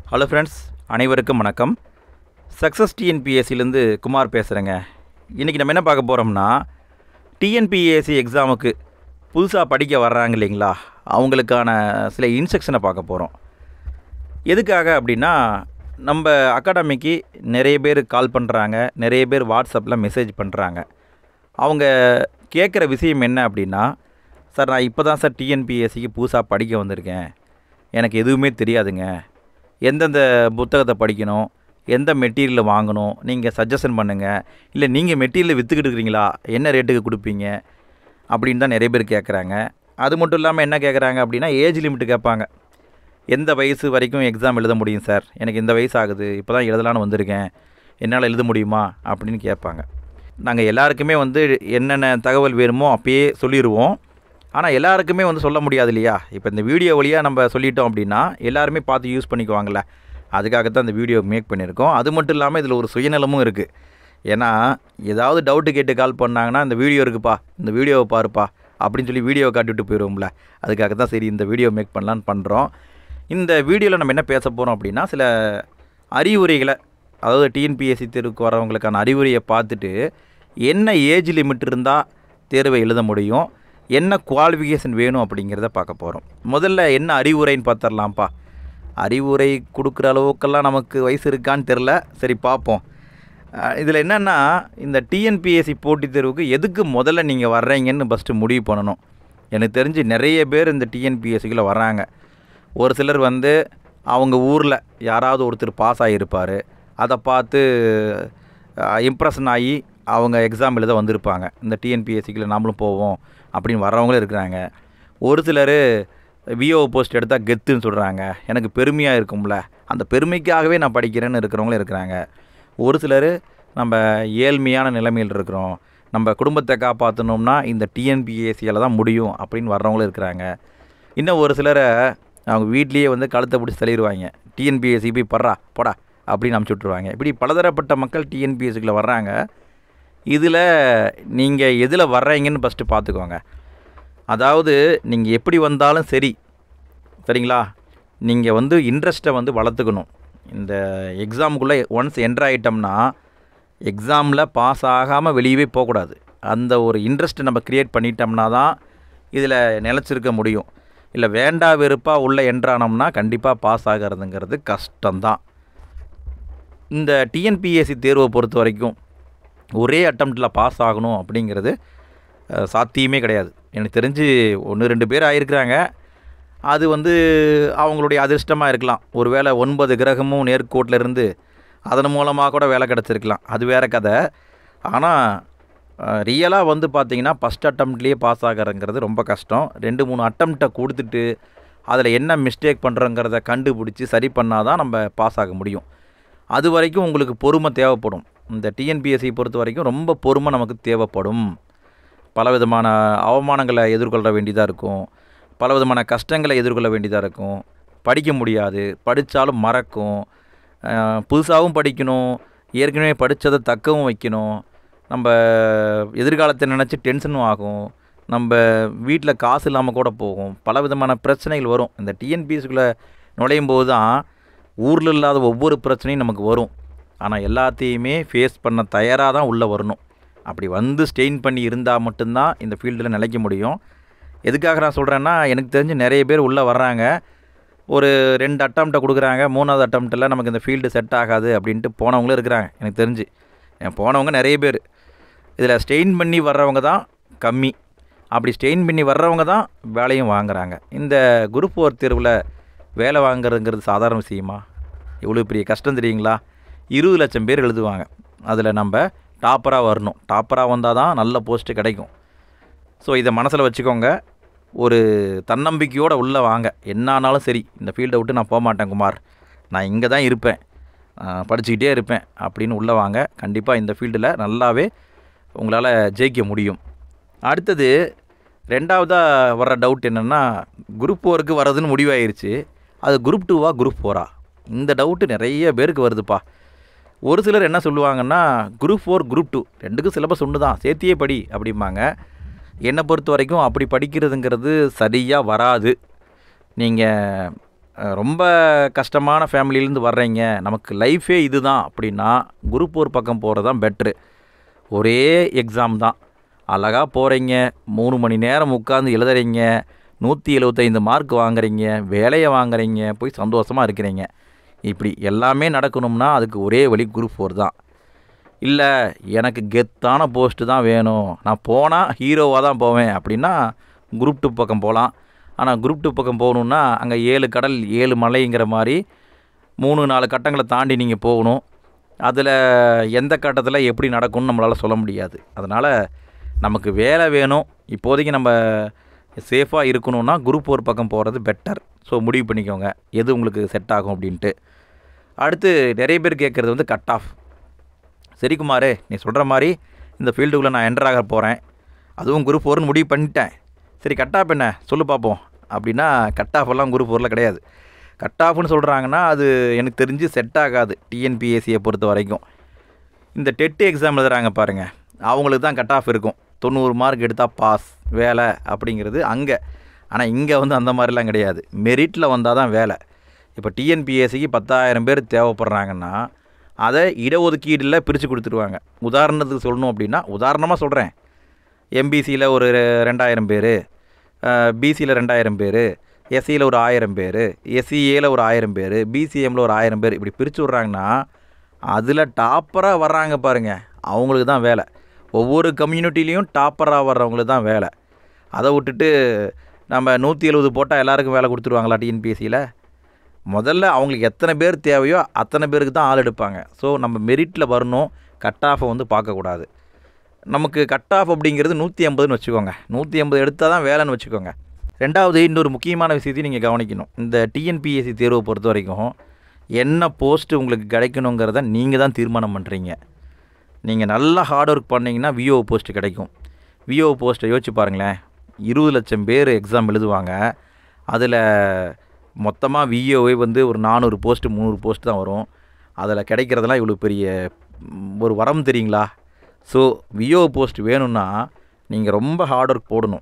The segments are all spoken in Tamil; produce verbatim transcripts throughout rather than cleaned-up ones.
ஹலோ ஃப்ரெண்ட்ஸ், அனைவருக்கும் வணக்கம். சக்ஸஸ் டிஎன்பிஎஸ்சிலேருந்து குமார் பேசுகிறேங்க. இன்றைக்கி நம்ம என்ன பார்க்க போகிறோம்னா, டிஎன்பிஎஸ்சி எக்ஸாமுக்கு புதுசாக படிக்க வர்றாங்க இல்லைங்களா, அவங்களுக்கான சில இன்ஸ்ட்ரக்ஷனை பார்க்க போகிறோம். எதுக்காக அப்படின்னா, நம்ம அகாடமிக்கு நிறைய பேர் கால் பண்ணுறாங்க, நிறைய பேர் வாட்ஸ்அப்பில் மெசேஜ் பண்ணுறாங்க. அவங்க கேட்குற விஷயம் என்ன அப்படின்னா, சார் நான் இப்போ தான் சார் டிஎன்பிஎஸ்சிக்கு புதுசாக படிக்க வந்திருக்கேன், எனக்கு எதுவுமே தெரியாதுங்க, எந்தெந்த புத்தகத்தை படிக்கணும், எந்த மெட்டீரியலை வாங்கணும், நீங்கள் சஜஷன் பண்ணுங்கள், இல்லை நீங்கள் மெட்டீரியலை விற்றுக்கிட்டு இருக்கிறீங்களா, என்ன ரேட்டுக்கு கொடுப்பீங்க அப்படின்னு தான் நிறைய பேர் கேட்குறாங்க. அது மட்டும் இல்லாமல் என்ன கேட்குறாங்க அப்படின்னா, ஏஜ் லிமிட்டு கேட்பாங்க. எந்த வயசு வரைக்கும் எக்ஸாம் எழுத முடியும் சார், எனக்கு இந்த வயசு ஆகுது, இப்போ தான் எழுதலான்னு வந்திருக்கேன், என்னால் எழுத முடியுமா அப்படின்னு கேட்பாங்க. நாங்கள் எல்லாருக்குமே வந்து என்னென்ன தகவல் வேணுமோ அப்பயே சொல்லிடுவோம். ஆனால் எல்லாருக்குமே வந்து சொல்ல முடியாது இல்லையா. இப்போ இந்த வீடியோ வழியாக நம்ம சொல்லிட்டோம் அப்படின்னா எல்லாருமே பார்த்து யூஸ் பண்ணிக்குவாங்கள்ல, அதுக்காகத்தான் இந்த வீடியோ மேக் பண்ணியிருக்கோம். அது மட்டும் இல்லாமல் இதில் ஒரு சுயநலமும் இருக்குது. ஏன்னா ஏதாவது டவுட்டு கேட்டு கால் பண்ணாங்கன்னா, இந்த வீடியோ இருக்குப்பா, இந்த வீடியோவை பாருப்பா அப்படின்னு சொல்லி வீடியோவை காட்டிவிட்டு போயிடுவோம்ல, அதுக்காக தான் சரி இந்த வீடியோ மேக் பண்ணலான்னு பண்ணுறோம். இந்த வீடியோவில் நம்ம என்ன பேச போகிறோம் அப்படின்னா, சில அறிவுரைகளை, அதாவது டிஎன்பிஎஸ்சி தேர்வுக்கு வரவங்களுக்கான அறிவுரையை பார்த்துட்டு என்ன ஏஜ் லிமிட் இருந்தால் தேர்வை எழுத முடியும், என்ன குவாலிஃபிகேஷன் வேணும் அப்படிங்கிறத பார்க்க போகிறோம். முதல்ல என்ன அறிவுரைன்னு பார்த்துடலாம்ப்பா. அறிவுரை கொடுக்குற அளவுக்கெல்லாம் நமக்கு வயசு இருக்கான்னு தெரில, சரி பார்ப்போம். இதில் என்னென்னா, இந்த டிஎன்பிஎஸ்சி போட்டித் தேர்வுக்கு எதுக்கு முதல்ல நீங்கள் வர்றீங்கன்னு ஃபஸ்ட்டு முடிவு பண்ணணும். எனக்கு தெரிஞ்சு நிறைய பேர் இந்த டிஎன்பிஎஸ்சிக்குள்ளே வர்றாங்க. ஒரு சிலர் வந்து அவங்க ஊரில் யாராவது ஒருத்தர் பாஸ் ஆகியிருப்பார், அதை பார்த்து இம்ப்ரெஷன் ஆகி அவங்க எக்ஸாம் எழுத வந்திருப்பாங்க. இந்த டிஎன்பிஎஸ்சிக்குள்ளே நாமளும் போவோம் அப்படின்னு வர்றவங்களும் இருக்கிறாங்க. ஒரு சிலர் விஓ போஸ்ட் எடுத்தால் கெத்துன்னு சொல்கிறாங்க, எனக்கு பெருமையாக இருக்கும்ல, அந்த பெருமைக்காகவே நான் படிக்கிறேன்னு இருக்கிறவங்களும் இருக்கிறாங்க. ஒரு சிலர் நம்ம ஏழ்மையான நிலைமையில் இருக்கிறோம், நம்ம குடும்பத்தை காப்பாற்றணும்னா இந்த டிஎன்பிஎஸ்சியால் தான் முடியும் அப்படின்னு வர்றவங்களும் இருக்கிறாங்க. இன்னும் ஒரு சிலரை அவங்க வீட்லேயே வந்து கழுத்தை பிடிச்சி தள்ளிடுவாங்க, டிஎன்பிஎஸ்சி போய் படுறா போடா அப்படின்னு அனுப்பிச்சி விட்ருவாங்க. இப்படி பலதரப்பட்ட மக்கள் டிஎன்பிஎஸ்சிக்குள்ளே வர்றாங்க. இதில் நீங்கள் எதில் வர்றீங்கன்னு ஃபஸ்ட்டு பார்த்துக்கோங்க. அதாவது நீங்கள் எப்படி வந்தாலும் சரி, சரிங்களா, நீங்கள் வந்து இன்ட்ரெஸ்ட்டை வந்து வளர்த்துக்கணும். இந்த எக்ஸாமுக்குள்ளே ஒன்ஸ் என்ட்ரு ஆகிட்டோம்னா எக்ஸாமில் பாஸ் ஆகாமல் வெளியவே போகக்கூடாது. அந்த ஒரு இன்ட்ரெஸ்ட்டை நம்ம க்ரியேட் பண்ணிட்டோம்னா தான் இதில் நிலச்சிருக்க முடியும். இல்லை வேண்டா வெறுப்பாக உள்ளே என்ட்ரானோம்னா கண்டிப்பாக பாஸ் ஆகிறதுங்கிறது கஷ்டம்தான். இந்த டிஎன்பிஎஸ்சி தேர்வை பொறுத்த வரைக்கும் ஒரே அட்டம்ப்டில் பாஸ் ஆகணும் அப்படிங்கிறது சாத்தியமே கிடையாது. எனக்கு தெரிஞ்சு ஒன்று ரெண்டு பேர் ஆகிருக்கிறாங்க, அது வந்து அவங்களுடைய அதிர்ஷ்டமாக இருக்கலாம். ஒரு வேளை ஒன்பது கிரகமும் நேர்கோட்டில் இருந்து அதன் மூலமாக கூட வேலை கிடச்சிருக்கலாம், அது வேறு கதை. ஆனால் ரியலாக வந்து பார்த்திங்கன்னா ஃபஸ்ட் அட்டம்ப்ட்லேயே பாஸ் ஆகிறங்கிறது ரொம்ப கஷ்டம். ரெண்டு மூணு அட்டம்ப்டை கொடுத்துட்டு அதில் என்ன மிஸ்டேக் பண்ணுறோங்கிறத கண்டுபிடிச்சி சரி பண்ணால் தான் நம்ம பாஸ் ஆக முடியும். அது வரைக்கும் உங்களுக்கு பொறுமை தேவைப்படும். இந்த டிஎன்பிஎஸ்சி பொறுத்த வரைக்கும் ரொம்ப பொறுமை நமக்கு தேவைப்படும். பலவிதமான அவமானங்களை எதிர்கொள்ள வேண்டியதாக இருக்கும், பலவிதமான கஷ்டங்களை எதிர்கொள்ள வேண்டியதாக இருக்கும். படிக்க முடியாது, படித்தாலும் மறக்கும், புதுசாகவும் படிக்கணும், ஏற்கனவே படித்ததை தக்கவும் வைக்கணும், நம்ம எதிர்காலத்தை நினச்சி டென்ஷனும் ஆகும், நம்ம வீட்டில் காசு இல்லாமல் கூட போகும், பலவிதமான பிரச்சனைகள் வரும். இந்த டிஎன்பிஎஸ்சிக்குள்ளே நுழையும் போது தான் ஊரில் இல்லாத ஒவ்வொரு பிரச்சனையும் நமக்கு வரும். ஆனால் எல்லாத்தையுமே ஃபேஸ் பண்ண தயாராக தான் உள்ளே வரணும். அப்படி வந்து ஸ்டெயின் பண்ணி இருந்தால் மட்டும்தான் இந்த ஃபீல்டில் நிலைக்க முடியும். எதுக்காக நான் சொல்கிறேன்னா, எனக்கு தெரிஞ்சு நிறைய பேர் உள்ளே வர்றாங்க, ஒரு ரெண்டு அட்டம்ப்டை கொடுக்குறாங்க, மூணாவது அட்டம்ப்டில் நமக்கு இந்த ஃபீல்டு செட் ஆகாது அப்படின்ட்டு போனவங்களும் இருக்கிறாங்க. எனக்கு தெரிஞ்சு போனவங்க நிறைய பேர். இதில் ஸ்டெயின் பண்ணி வர்றவங்க தான் கம்மி. அப்படி ஸ்டெயின் பண்ணி வர்றவங்க தான் வேலையும் வாங்குகிறாங்க. இந்த குரூப் ஃபோர் தேர்வில் வேலை வாங்குறதுங்கிறது சாதாரண விஷயமா? எவ்வளோ பெரிய கஷ்டம் தெரியுங்களா? இருபது லட்சம் பேர் எழுதுவாங்க, அதில் நம்ம டாப்பராக வரணும். டாப்பராக வந்தால் தான் நல்ல போஸ்ட்டு கிடைக்கும். ஸோ இதை மனசில் வச்சுக்கோங்க. ஒரு தன்னம்பிக்கையோடு உள்ளே வாங்க. என்னானாலும் சரி, இந்த ஃபீல்டை விட்டு நான் போக மாட்டேன் குமார், நான் இங்கே தான் இருப்பேன், படிச்சுக்கிட்டே இருப்பேன் அப்படின்னு உள்ளே வாங்க. கண்டிப்பாக இந்த ஃபீல்டில் நல்லாவே உங்களால் ஜெயிக்க முடியும். அடுத்தது ரெண்டாவதாக வர்ற டவுட் என்னென்னா, குரூப் ஃபோருக்கு வர்றதுன்னு முடிவாயிருச்சு, அது குரூப் டூவா குரூப் ஃபோரா, இந்த டவுட்டு நிறைய பேருக்கு வருதுப்பா. ஒரு சிலர் என்ன சொல்லுவாங்கன்னா, குரூப் ஃபோர் குரூப் டூ ரெண்டுக்கும் சிலபஸ் ஒன்று தான், சேர்த்தியே படி அப்படிம்பாங்க. என்னை பொறுத்த வரைக்கும் அப்படி படிக்கிறதுங்கிறது சரியாக வராது. நீங்கள் ரொம்ப கஷ்டமான ஃபேமிலியிலேருந்து வர்றீங்க, நமக்கு லைஃபே இது தான் அப்படின்னா குரூப் ஃபோர் பக்கம் போகிறது தான் பெட்ரு. ஒரே எக்ஸாம் தான், அழகாக போகிறீங்க, மூணு மணி நேரம் உட்காந்து எழுதுறீங்க, நூற்றி எழுபத்தைந்து மார்க் வாங்குறீங்க, வேலையை வாங்குறீங்க, போய் சந்தோஷமாக இருக்கிறீங்க. இப்படி எல்லாமே நடக்கணும்னா அதுக்கு ஒரே வழி குரூப் ஃபோர் தான். இல்லை எனக்கு கெத்தான போஸ்ட்டு தான் வேணும், நான் போனால் ஹீரோவாக தான் போவேன் அப்படின்னா குரூப் டூ பக்கம் போகலாம். ஆனால் குரூப் டூ பக்கம் போகணுன்னா அங்கே ஏழு கடல் ஏழு மலைங்கிற மாதிரி மூணு நாலு கட்டங்களை தாண்டி நீங்கள் போகணும். அதில் எந்த கட்டத்தில் எப்படி நடக்கும்னு நம்மளால் சொல்ல முடியாது. அதனால் நமக்கு வேலை வேணும், இப்போதைக்கு நம்ம சேஃபாக இருக்கணும்னா குரூப் ஃபோர் பக்கம் போகிறது பெட்டர். ஸோ முடிவு பண்ணிக்கோங்க எது உங்களுக்கு செட் ஆகும் அப்படின்ட்டு. அடுத்து நிறைய பேர் கேட்குறது வந்து கட் ஆஃப். சரி குமார், நீ சொல்கிற மாதிரி இந்த ஃபீல்டுக்குள்ளே நான் என்டர் ஆக போகிறேன், அதுவும் குரூப் ஃபோர்னு முடிவு பண்ணிட்டேன், சரி கட் ஆஃப் என்ன சொல்லு பார்ப்போம் அப்படின்னா கட் ஆஃப் எல்லாம் குரூப் ஃபோரில் கிடையாது. கட் ஆஃப்னு சொல்கிறாங்கன்னா அது எனக்கு தெரிஞ்சு செட் ஆகாது டிஎன்பிஎஸ்சியை பொறுத்த வரைக்கும். இந்த டெட் எக்ஸாம் எழுதுகிறாங்க பாருங்கள், அவங்களுக்கு தான் கட் ஆஃப் இருக்கும், தொண்ணூறு மார்க் எடுத்தால் பாஸ் வேலை அப்படிங்கிறது அங்கே. ஆனால் இங்கே வந்து அந்த மாதிரிலாம் கிடையாது, மெரிட்டில் வந்தால் தான் வேலை. இப்போ டிஎன்பிஎஸ்சிக்கு பத்தாயிரம் பேர் தேவைப்படுறாங்கன்னா அதை இடஒதுக்கீடில் பிரித்து கொடுத்துருவாங்க. உதாரணத்துக்கு சொல்லணும் அப்படின்னா, உதாரணமாக சொல்கிறேன், எம்பிசியில் ஒரு ரெண்டாயிரம் பேர், பிசியில் ரெண்டாயிரம் பேர், எஸ்சியில் ஒரு ஆயிரம் பேர், எஸ்சிஏயில் ஒரு ஆயிரம் பேர், பிசிஎம்மில் ஒரு ஆயிரம் பேர், இப்படி பிரித்து விட்றாங்கன்னா அதில் டாப்பராக வர்றாங்க பாருங்கள், அவங்களுக்கு தான் வேலை. ஒவ்வொரு கம்யூனிட்டிலையும் டாப்பராக வர்றவங்களுக்கு தான் வேலை. அதை விட்டுட்டு நம்ம நூற்றி எழுபது போட்டால் எல்லாருக்கும் வேலை கொடுத்துருவாங்களா டிஎன்பிஎஸ்சியில்? முதல்ல அவங்களுக்கு எத்தனை பேர் தேவையோ அத்தனை பேருக்கு தான் ஆள் எடுப்பாங்க. ஸோ நம்ம மெரிட்டில் வரணும், கட் ஆஃபை வந்து பார்க்கக்கூடாது. நமக்கு கட் ஆஃப் அப்படிங்கிறது நூற்றி ஐம்பதுன்னு வச்சுக்கோங்க, நூற்றி ஐம்பது எடுத்தால் தான் வேலைன்னு வச்சுக்கோங்க. ரெண்டாவது இன்னொரு முக்கியமான விஷயத்தையும் நீங்கள் கவனிக்கணும். இந்த டிஎன்பிஎஸ்சி தேர்வை பொறுத்த வரைக்கும் என்ன போஸ்ட்டு உங்களுக்கு கிடைக்கணுங்கிறத நீங்கள் தான் தீர்மானம் பண்ணுறீங்க. நீங்கள் நல்லா ஹார்ட் ஒர்க் பண்ணிங்கன்னா விஓ போஸ்ட்டு கிடைக்கும். விஓ போஸ்ட்டை யோசிச்சு பாருங்களேன், இருபது லட்சம் பேர் எக்ஸாம் எழுதுவாங்க, அதில் மொத்தமாக விஓவே வந்து ஒரு நானூறு போஸ்ட்டு முந்நூறு போஸ்ட்டு தான் வரும். அதில் கிடைக்கிறதெல்லாம் இவ்வளோ பெரிய ஒரு வரம் தெரியுங்களா? ஸோ விஓ போஸ்ட் வேணும்னா நீங்கள் ரொம்ப ஹார்ட் ஒர்க் போடணும்.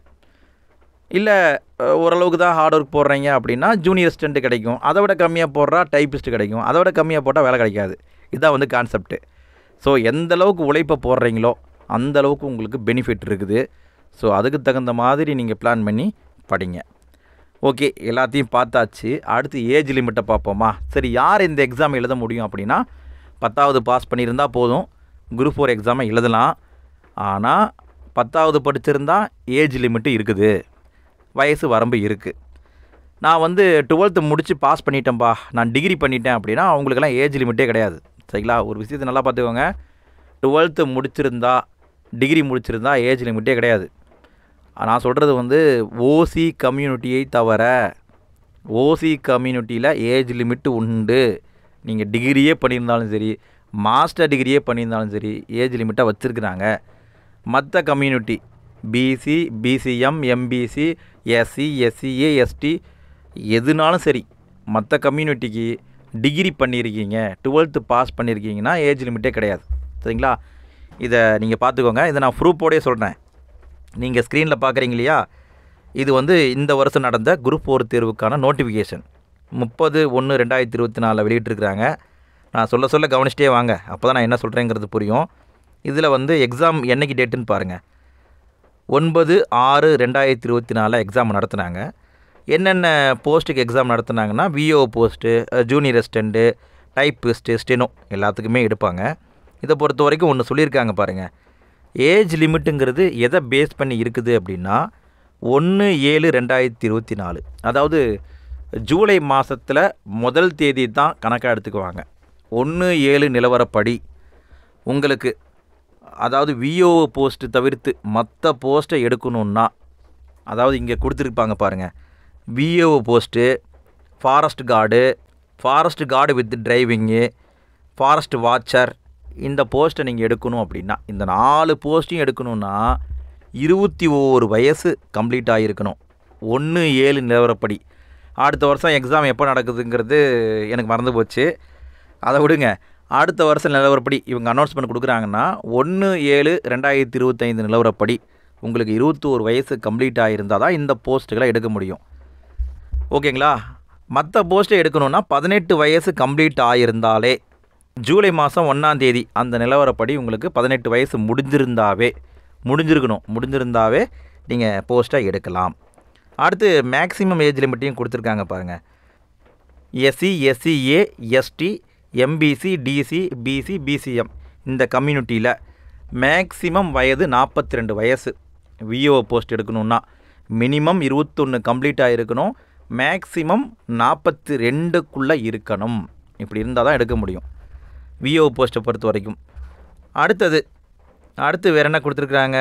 இல்லை ஓரளவுக்கு தான் ஹார்ட் ஒர்க் போடுறீங்க அப்படின்னா ஜூனியர் அசிஸ்டண்ட் கிடைக்கும், அதை விட கம்மியாக போடுறா டைப்பிஸ்ட்டு கிடைக்கும், அதை விட கம்மியாக போட்டால் வேலை கிடைக்காது. இதுதான் வந்து கான்செப்ட்டு. ஸோ எந்த அளவுக்கு உழைப்பை போடுறீங்களோ அந்த அளவுக்கு உங்களுக்கு பெனிஃபிட் இருக்குது. ஸோ அதுக்கு தகுந்த மாதிரி நீங்கள் பிளான் பண்ணி படிங்க. ஓகே, எல்லாத்தையும் பார்த்தாச்சு. அடுத்து ஏஜ் லிமிட்டை பார்ப்போமா? சரி, யார் இந்த எக்ஸாம் எழுத முடியும் அப்படின்னா பத்தாவது பாஸ் பண்ணியிருந்தால் போதும், குரூப் ஃபோர் எக்ஸாமை எழுதலாம். ஆனால் பத்தாவது படிச்சிருந்தால் ஏஜ் லிமிட்டு இருக்குது, வயசு வரம்பு இருக்குது. நான் வந்து டுவெல்த்து முடித்து பாஸ் பண்ணிட்டேன்ப்பா, நான் டிகிரி பண்ணிட்டேன் அப்படின்னா அவங்களுக்கெல்லாம் ஏஜ் லிமிட்டே கிடையாது. சரிங்களா? ஒரு விஷயத்தை நல்லா பார்த்துக்கோங்க, டுவெல்த்து முடிச்சிருந்தா டிகிரி முடிச்சிருந்தா ஏஜ் லிமிட்டே கிடையாது. நான் சொல்கிறது வந்து ஓசி கம்யூனிட்டியை தவிர, ஓசி கம்யூனிட்டியில் ஏஜ் லிமிட்டு உண்டு. நீங்கள் டிகிரியே பண்ணியிருந்தாலும் சரி, மாஸ்டர் டிகிரியே பண்ணியிருந்தாலும் சரி, ஏஜ் லிமிட்டாக வச்சுருக்குறாங்க. மற்ற community BC, BCM, MBC, SC, SCA, ST எதுனாலும் சரி, மற்ற கம்யூனிட்டிக்கு டிகிரி பண்ணியிருக்கீங்க, டுவெல்த்து பாஸ் பண்ணியிருக்கீங்கன்னா ஏஜ் லிமிட்டே கிடையாது. சரிங்களா? இதை நீங்கள் பார்த்துக்கோங்க. இதை நான் ப்ரூஃபோடே சொல்கிறேன். நீங்கள் ஸ்க்ரீனில் பார்க்குறீங்க இல்லையா, இது வந்து இந்த வருஷம் நடந்த குரூப் ஃபோர் தேர்வுக்கான நோட்டிஃபிகேஷன் முப்பது ஒன்று ரெண்டாயிரத்தி இருபத்தி நாலில் வெளியிட்டிருக்கிறாங்க. நான் சொல்ல சொல்ல கவனிச்சிட்டே வாங்க, அப்போ தான் நான் என்ன சொல்கிறேங்கிறது புரியும். இதில் வந்து எக்ஸாம் என்னைக்கு டேட்டுன்னு பாருங்கள். ஒன்பது ஆறு ரெண்டாயிரத்தி இருபத்தி நாலில் எக்ஸாம் நடத்துனாங்க. என்னென்ன போஸ்ட்டுக்கு எக்ஸாம் நடத்துனாங்கன்னா VO post, junior assistant, typist, steno எல்லாத்துக்குமே எடுப்பாங்க. இதை பொறுத்த வரைக்கும் ஒன்று சொல்லியிருக்காங்க பாருங்கள், ஏஜ் லிமிட்டுங்கிறது எதை பேஸ் பண்ணி இருக்குது அப்படின்னா ஒன்று ஏழு ரெண்டாயிரத்தி இருபத்தி நாலு அதாவது ஜூலை மாதத்தில் முதல் தேதி தான் கணக்காக எடுத்துக்குவாங்க. ஒன்று ஏழு நிலவரப்படி உங்களுக்கு, அதாவது விஓ போஸ்ட்டு தவிர்த்து மற்ற போஸ்ட்டை எடுக்கணுன்னா, அதாவது இங்கே கொடுத்துருப்பாங்க பாருங்கள், VO post, forest guard, forest guard with driving, forest watcher, இந்த போஸ்ட்டை நீங்கள் எடுக்கணும் அப்படின்னா, இந்த நாலு போஸ்ட்டையும் எடுக்கணுன்னா இருபத்தி ஓரு வயசு கம்ப்ளீட் ஆகியிருக்கணும். ஒன்று ஏழு நிலவரப்படி. அடுத்த வருஷம் எக்ஸாம் எப்போ நடக்குதுங்கிறது எனக்கு மறந்து போச்சு, அதை விடுங்க. அடுத்த வருஷம் நிலவரப்படி இவங்க அனௌன்ஸ்மெண்ட் கொடுக்குறாங்கன்னா ஒன்று ஏழு ரெண்டாயிரத்தி இருபத்தைந்து நிலவரப்படி உங்களுக்கு இருபத்தோரு வயசு கம்ப்ளீட் ஆகியிருந்தால் தான் இந்த போஸ்ட்டுகளை எடுக்க முடியும். ஓகேங்களா? மற்ற போஸ்ட்டை எடுக்கணுன்னா பதினெட்டு வயசு கம்ப்ளீட் ஆகியிருந்தாலே ஜூலை மாதம் ஒன்றாந்தேதி அந்த நிலவரப்படி உங்களுக்கு பதினெட்டு வயசு முடிஞ்சிருந்தாவே முடிஞ்சிருக்கணும் முடிஞ்சிருந்தாவே நீங்கள் போஸ்ட்டை எடுக்கலாம். அடுத்து மேக்ஸிமம் ஏஜ் லிமிட்டையும் கொடுத்துருக்காங்க பாருங்கள். SC, SCA, ST, MBC, DC, BC, BCM இந்த கம்யூனிட்டியில் மேக்ஸிமம் வயது நாற்பத்தி ரெண்டு வயசு. விஓ போஸ்ட் எடுக்கணுன்னா மினிமம் இருபத்தொன்று கம்ப்ளீட்டாக இருக்கணும், மேக்ஸிமம் நாற்பத்தி ரெண்டுக்குள்ளே இருக்கணும். இப்படி இருந்தால் தான் எடுக்க முடியும் விஓ போஸ்ட்டை பொறுத்த வரைக்கும். அடுத்தது அடுத்து வேறு என்ன கொடுத்துருக்குறாங்க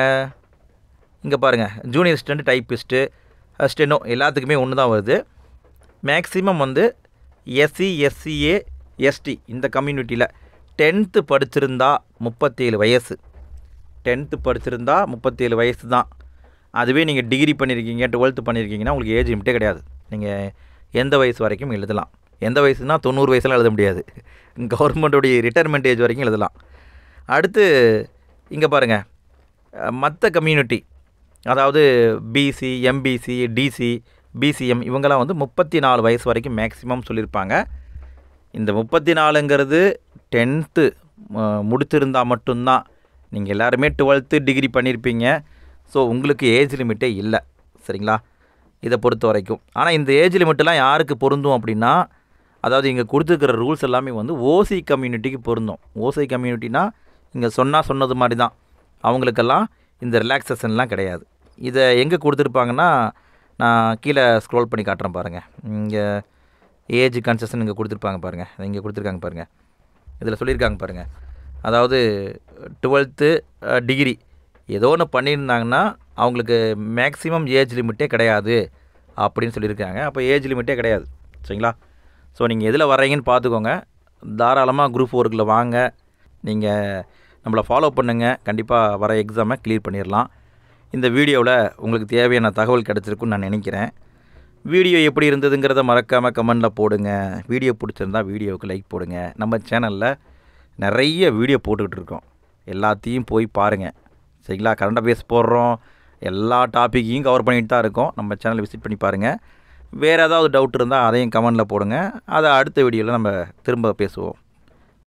இங்கே பாருங்கள். ஜூனியர் அசிஸ்டண்ட், டைப்பிஸ்ட்டு, ஸ்டெனோ எல்லாத்துக்குமே ஒன்று தான் வருது. மேக்ஸிமம் வந்து எஸ்சி, எஸ்சிஏ, எஸ்டி இந்த கம்யூனிட்டியில் டென்த்து படிச்சிருந்தா முப்பத்தேழு வயசு. டென்த்து படிச்சிருந்தா முப்பத்தேழு வயசு தான். அதுவே நீங்கள் டிகிரி பண்ணியிருக்கீங்க, டுவெல்த்து பண்ணியிருக்கீங்கன்னா உங்களுக்கு ஏஜ் லிமிட்டே கிடையாது. நீங்கள் எந்த வயசு வரைக்கும் எழுதலாம். எந்த வயசுனால் தொண்ணூறு வயசுலாம் எழுத முடியாது. கவர்மெண்ட்டுடைய ரிட்டையர்மெண்ட் ஏஜ் வரைக்கும் எழுதலாம். அடுத்து இங்கே பாருங்கள், மற்ற கம்யூனிட்டி அதாவது பிசி, எம்பிசி, டிசி, பிசிஎம் இவங்கெல்லாம் வந்து முப்பத்தி நாலு வயசு வரைக்கும் மேக்ஸிமம் சொல்லியிருப்பாங்க. இந்த முப்பத்தி நாலுங்கிறது டென்த்து முடித்திருந்தால் மட்டும்தான். நீங்கள் எல்லாருமே டுவெல்த்து டிகிரி பண்ணியிருப்பீங்க. ஸோ உங்களுக்கு ஏஜ் லிமிட்டே இல்லை, சரிங்களா, இதை பொறுத்த வரைக்கும். ஆனால் இந்த ஏஜ் லிமிட்டெலாம் யாருக்கு பொருந்தும் அப்படின்னா, அதாவது இங்கே கொடுத்துருக்கிற ரூல்ஸ் எல்லாமே வந்து ஓசி கம்யூனிட்டிக்கு பொருந்தும். ஓசி கம்யூனிட்டினா இங்கே சொன்னால் சொன்னது மாதிரி தான், அவங்களுக்கெல்லாம் இந்த ரிலாக்ஸேஷன்லாம் கிடையாது. இதை எங்கே கொடுத்துருப்பாங்கன்னா, நான் கீழே ஸ்க்ரோல் பண்ணி காட்டுறேன் பாருங்கள். இங்கே ஏஜ் கன்செஷன் இங்கே கொடுத்துருப்பாங்க பாருங்கள். இங்கே கொடுத்துருக்காங்க பாருங்கள். இதில் சொல்லியிருக்காங்க பாருங்கள். அதாவது டுவெல்த்து டிகிரி ஏதோ ஒன்று பண்ணியிருந்தாங்கன்னா அவங்களுக்கு மேக்ஸிமம் ஏஜ் லிமிட்டே கிடையாது அப்படின்னு சொல்லியிருக்காங்க. அப்போ ஏஜ் லிமிட்டே கிடையாது, சரிங்களா. ஸோ நீங்கள் எதில் வர்றீங்கன்னு பார்த்துக்கோங்க. தாராளமாக குரூப் ஃபோருக்குள்ளே வாங்க. நீங்கள் நம்மளை ஃபாலோ பண்ணுங்கள். கண்டிப்பாக வர எக்ஸாமை கிளியர் பண்ணிடலாம். இந்த வீடியோவில் உங்களுக்கு தேவையான தகவல் கிடச்சிருக்குன்னு நான் நினைக்கிறேன். வீடியோ எப்படி இருந்ததுங்கிறத மறக்காமல் கமெண்டில் போடுங்க. வீடியோ பிடிச்சிருந்தா வீடியோவுக்கு லைக் போடுங்க. நம்ம சேனலில் நிறைய வீடியோ போட்டுக்கிட்டு இருக்கோம், எல்லாத்தையும் போய் பாருங்கள், சரிங்களா. கரண்ட் அஃபேர்ஸ் போடுறோம், எல்லா டாப்பிக்கையும் கவர் பண்ணிட்டு தான் இருக்கோம். நம்ம சேனலை விசிட் பண்ணி பாருங்கள். வேறு ஏதாவது டவுட் இருந்தால் அதையும் கமெண்டில் போடுங்க. அதை அடுத்த வீடியோவில் நம்ம திரும்ப பேசுவோம்.